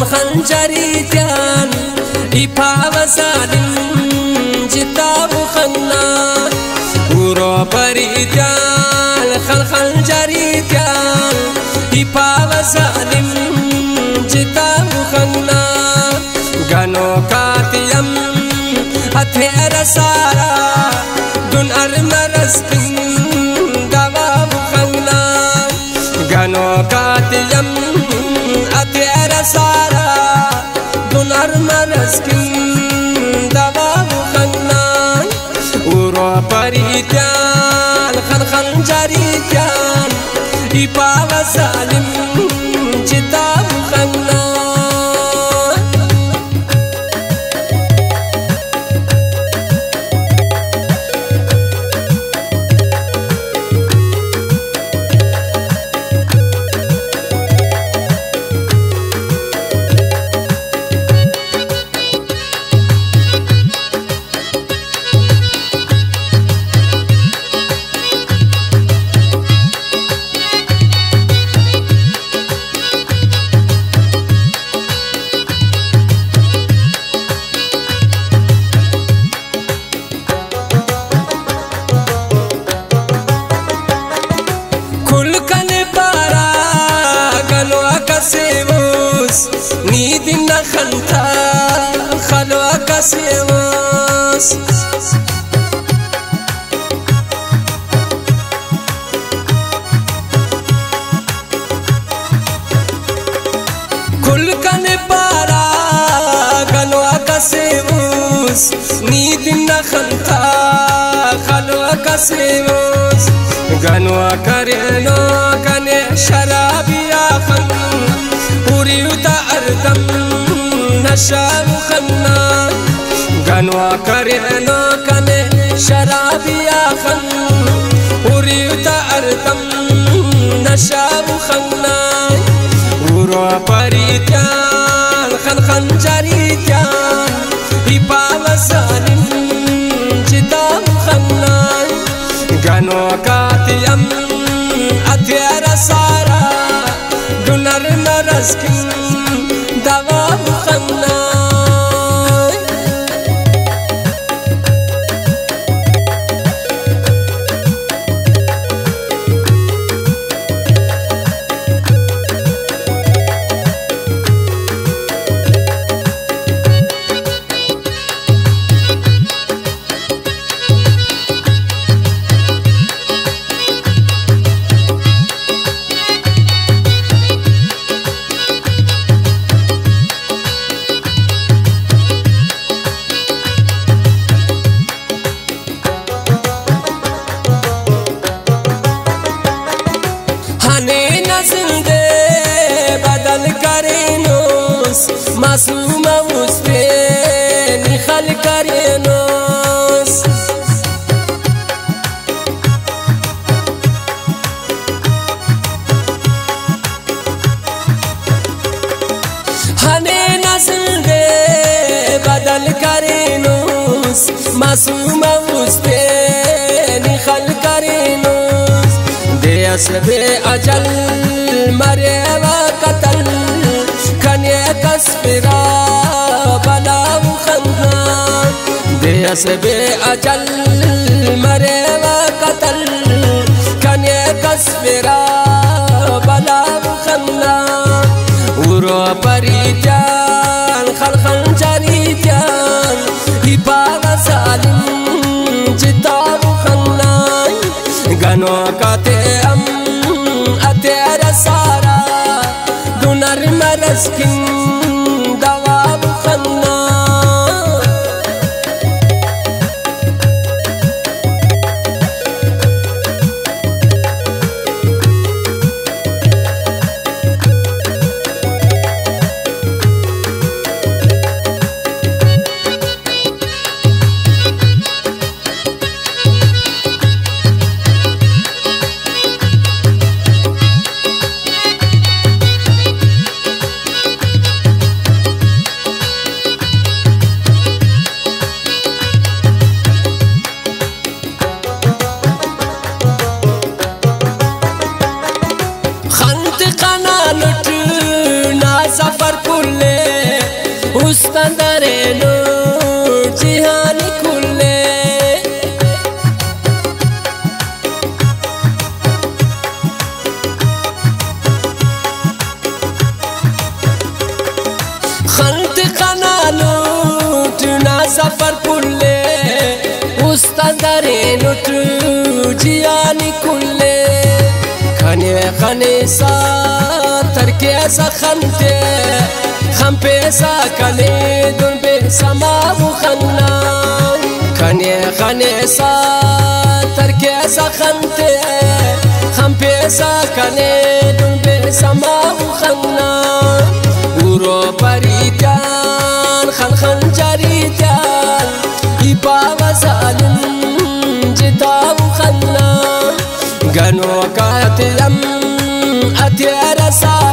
خنجريتان إبا وسالم جتاب خنا ورو بريتان خنجريتان إبا وسالم جتاب خنا غنو كاتيم أثير سارا دون أرمرسكن دواب خنا غنو كاتيم أثير سارا دون أرمرسكن دواب خنا ورو بريتان خنجريتان إبا وسالم جتاب خنا نيدنا خنتا خلوا كسيمس كل كان بارا خلوا كسيمس نيدنا خنتا خلوا كسيمس غنوا كرينو كان شرابي يا خن وريوتا أردم نشام خنا غنوا كرينو كان شرابي يا خن وريوتا أردم نشام خنا ورو بريتان خنجريتان إبا وسالم جتاب خنا غنوا كاتيم أثير سارا دونر مرسكن دواب خنا मासूम उसपे निखल करेनोस हने नस्ल दे बदल करेनोस मासूम उसपे निखल करेनोस दे असबे अजल मरे व कतल كسبرا بلا وخنا ديس بأجل مري وقتل كان يكسبرا بلا وخنا ورو بريتان خنجريتان إبا وسالم جتاب خنا غنو كاتيم أثير سارا دونر مرسكن دواب خنا خنیسا ترکیسا خنتے خم پیسا کلی دن بی سما بخنا خنی خنیسا ترکیسا خنتے خم پیسا کلی دن بی سما بخنا ورو پریتان خن خن جریتان ایپا وزالن جتا بخنا گنو کاتیم اتیر سا